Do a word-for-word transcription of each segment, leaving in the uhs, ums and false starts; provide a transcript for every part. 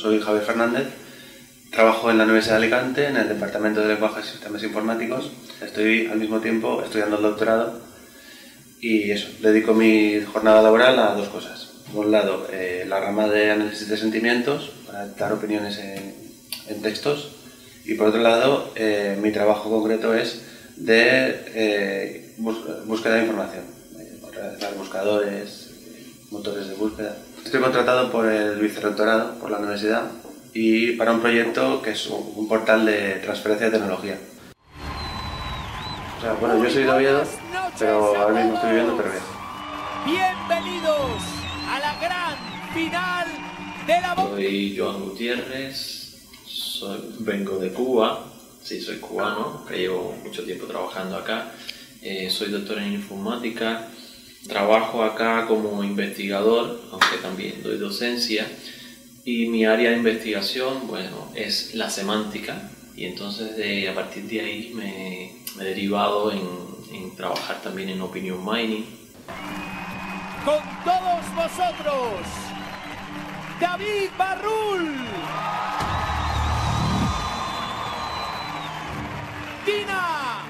Soy Javier Fernández, trabajo en la Universidad de Alicante en el Departamento de Lenguajes y Sistemas Informáticos. Estoy al mismo tiempo estudiando el doctorado y eso, dedico mi jornada laboral a dos cosas. Por un lado, eh, la rama de análisis de sentimientos, para dar opiniones en, en textos, y por otro lado, eh, mi trabajo concreto es de eh, bus búsqueda de información, eh, realizar buscadores, motores de búsqueda. Estoy contratado por el vicerrectorado, por la universidad, y para un proyecto que es un, un portal de transferencia de tecnología. O sea, bueno, yo soy de Oviedo, pero ahora mismo estoy viviendo en Teruel. Bienvenidos a la gran final de la... Soy Joan Gutiérrez, soy, vengo de Cuba, sí, soy cubano, que llevo mucho tiempo trabajando acá. Eh, soy doctor en informática, trabajo acá como investigador, aunque también doy docencia, y mi área de investigación, bueno, es la semántica, y entonces de, a partir de ahí me, me he derivado en, en trabajar también en opinion mining. Con todos vosotros, David Barrul, Tina,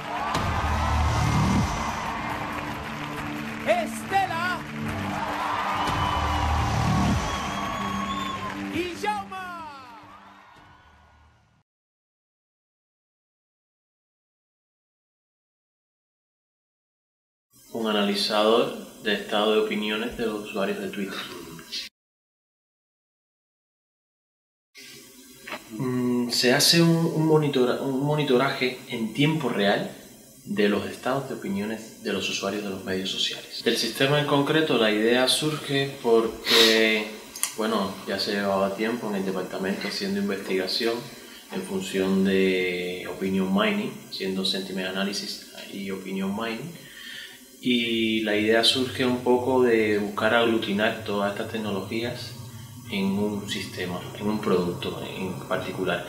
Estela y Jaume. Un analizador de estado de opiniones de los usuarios de Twitter. Mm, se hace un, un, monitora, un monitoraje en tiempo real de los estados de opiniones de los usuarios de los medios sociales. Del sistema en concreto, la idea surge porque, bueno, ya se llevaba tiempo en el departamento haciendo investigación en función de opinion mining, haciendo sentiment analysis y opinion mining. Y la idea surge un poco de buscar aglutinar todas estas tecnologías en un sistema, en un producto en particular.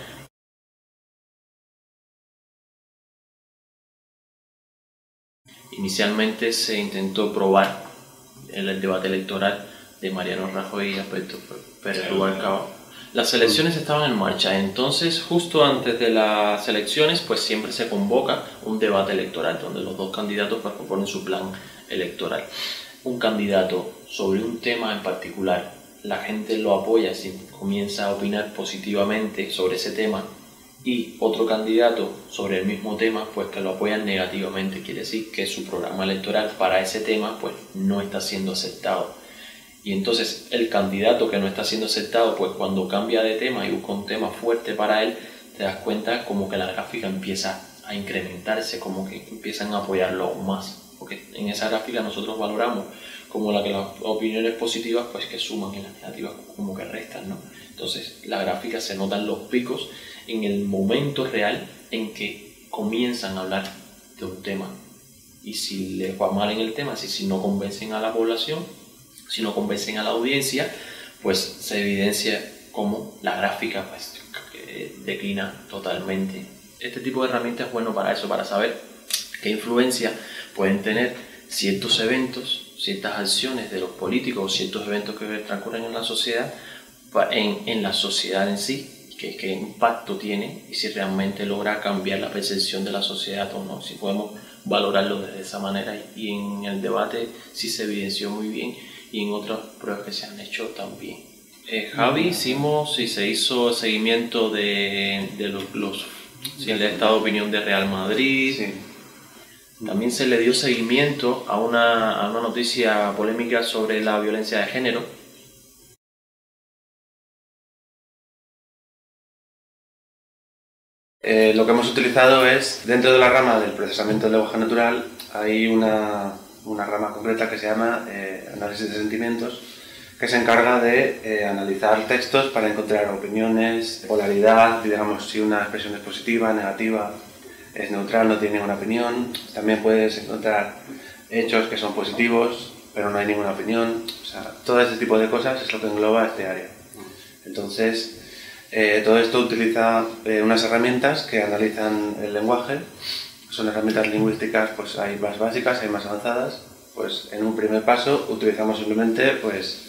Inicialmente se intentó probar en el debate electoral de Mariano Rajoy y Alberto Pérez Rubalcaba. Las elecciones estaban en marcha, entonces justo antes de las elecciones pues siempre se convoca un debate electoral donde los dos candidatos pues, proponen su plan electoral. Un candidato sobre un tema en particular, la gente lo apoya si comienza a opinar positivamente sobre ese tema, y otro candidato sobre el mismo tema pues que lo apoyan negativamente, quiere decir que su programa electoral para ese tema pues no está siendo aceptado. Y entonces el candidato que no está siendo aceptado, pues cuando cambia de tema y busca un tema fuerte para él, te das cuenta como que la gráfica empieza a incrementarse, como que empiezan a apoyarlo más. Porque en esa gráfica nosotros valoramos como la que las opiniones positivas pues que suman y las negativas como que restan, ¿no? Entonces la gráfica se notan los picos en el momento real en que comienzan a hablar de un tema. Y si les va mal en el tema, si, si no convencen a la población, si no convencen a la audiencia, pues se evidencia cómo la gráfica pues, declina totalmente. Este tipo de herramientas es bueno para eso, para saber qué influencia pueden tener ciertos eventos, ciertas acciones de los políticos o ciertos eventos que transcurren en la sociedad, en, en la sociedad en sí, qué, qué impacto tiene y si realmente logra cambiar la percepción de la sociedad o no, si podemos valorarlo desde esa manera. Y en el debate sí se evidenció muy bien, y en otras pruebas que se han hecho también. Eh, Javi, hicimos y se hizo seguimiento de, de los, los sí, el estado de opinión de Real Madrid. Sí. También se le dio seguimiento a una, a una noticia polémica sobre la violencia de género. Eh, lo que hemos utilizado es, dentro de la rama del procesamiento del lenguaje natural, hay una, una rama concreta que se llama eh, análisis de sentimientos, que se encarga de eh, analizar textos para encontrar opiniones, polaridad, digamos si una expresión es positiva, negativa, es neutral, no tiene ninguna opinión. También puedes encontrar hechos que son positivos, pero no hay ninguna opinión. O sea, todo este tipo de cosas es lo que engloba este área. Entonces, eh, todo esto utiliza eh, unas herramientas que analizan el lenguaje. Son herramientas lingüísticas, pues hay más básicas, hay más avanzadas. Pues en un primer paso utilizamos simplemente pues,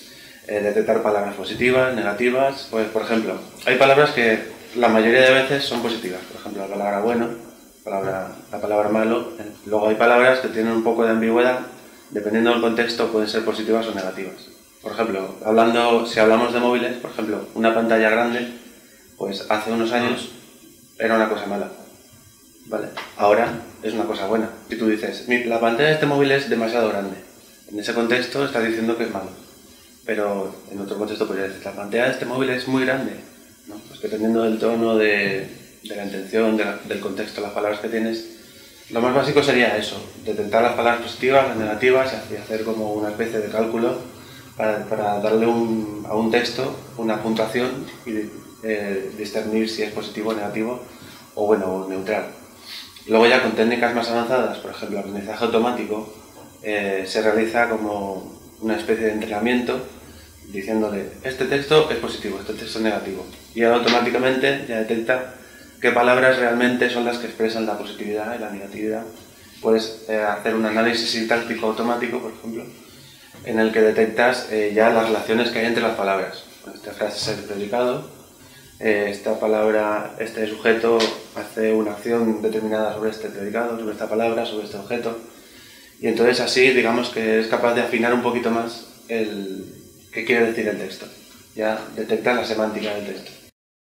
eh, detectar palabras positivas, negativas. Pues, por ejemplo, hay palabras que la mayoría de veces son positivas. Por ejemplo, la palabra bueno, palabra, la palabra malo. Luego hay palabras que tienen un poco de ambigüedad. Dependiendo del contexto, pueden ser positivas o negativas. Por ejemplo, hablando, si hablamos de móviles, por ejemplo, una pantalla grande, pues hace unos años era una cosa mala, ¿vale? Ahora es una cosa buena. Y tú dices, la pantalla de este móvil es demasiado grande. En ese contexto estás diciendo que es malo. Pero en otro contexto podrías decir, la pantalla de este móvil es muy grande, ¿no? Pues dependiendo del tono, de, de la intención, de la, del contexto, las palabras que tienes, lo más básico sería eso, detectar las palabras positivas, las negativas y hacer como una especie de cálculo para, para darle un, a un texto una puntuación y eh, discernir si es positivo o negativo o bueno, o neutral. Luego ya con técnicas más avanzadas, por ejemplo, el aprendizaje automático, eh, se realiza como una especie de entrenamiento diciéndole este texto es positivo, este texto es negativo y él automáticamente ya detecta qué palabras realmente son las que expresan la positividad y la negatividad. Puedes eh, hacer un análisis sintáctico automático, por ejemplo, en el que detectas eh, ya las relaciones que hay entre las palabras. Esta frase es el predicado, eh, esta palabra, este sujeto hace una acción determinada sobre este predicado, sobre esta palabra, sobre este objeto. Y entonces así, digamos que es capaz de afinar un poquito más el qué quiere decir el texto. Ya detecta la semántica del texto.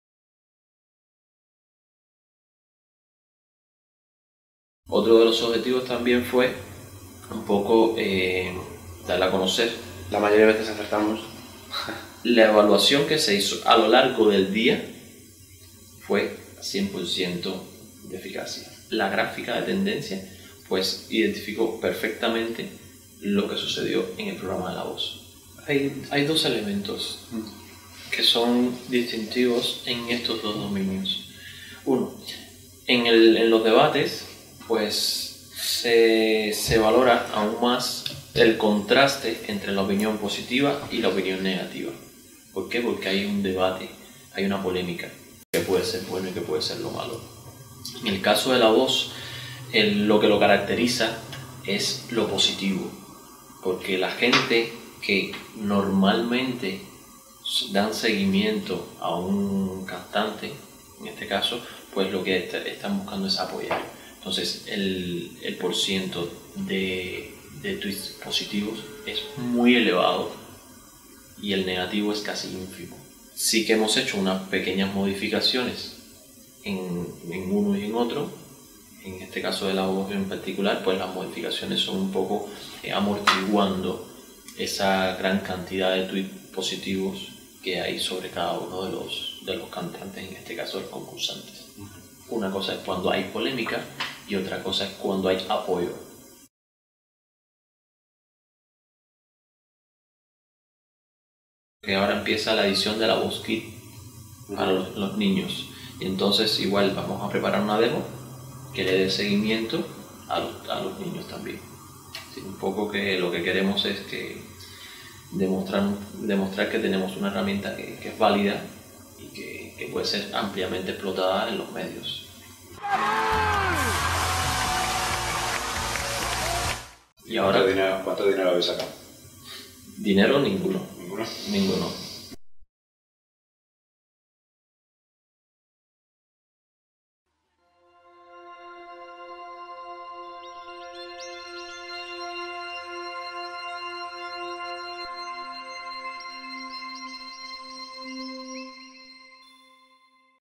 Otro de los objetivos también fue un poco eh, darle a conocer. La mayoría de veces acertamos. La evaluación que se hizo a lo largo del día fue cien por ciento de eficacia. La gráfica de tendencia pues identificó perfectamente lo que sucedió en el programa de La Voz. Hay, hay dos elementos que son distintivos en estos dos dominios. Uno, en, el, en los debates pues se, se valora aún más el contraste entre la opinión positiva y la opinión negativa. ¿Por qué? Porque hay un debate, hay una polémica que puede ser bueno y que puede ser lo malo. En el caso de La Voz, el, lo que lo caracteriza es lo positivo, porque la gente que normalmente dan seguimiento a un cantante, en este caso, pues lo que est están buscando es apoyar. Entonces el, el porciento de, de tweets positivos es muy elevado y el negativo es casi ínfimo. Sí que hemos hecho unas pequeñas modificaciones en, en uno y en otro. En este caso de La Voz en particular, pues las modificaciones son un poco eh, amortiguando esa gran cantidad de tweets positivos que hay sobre cada uno de los, de los cantantes, en este caso los concursantes. Una cosa es cuando hay polémica y otra cosa es cuando hay apoyo. Que ahora empieza la edición de La Voz Kids para los, los niños. Y entonces igual vamos a preparar una demo que le dé seguimiento a los, a los niños también. Sí, un poco que lo que queremos es que demostrar, demostrar que tenemos una herramienta que, que es válida y que, que puede ser ampliamente explotada en los medios. Y ahora, ¿Cuánto dinero, cuánto dinero habéis sacado? Dinero ninguno. ¿Ninguno? Ninguno.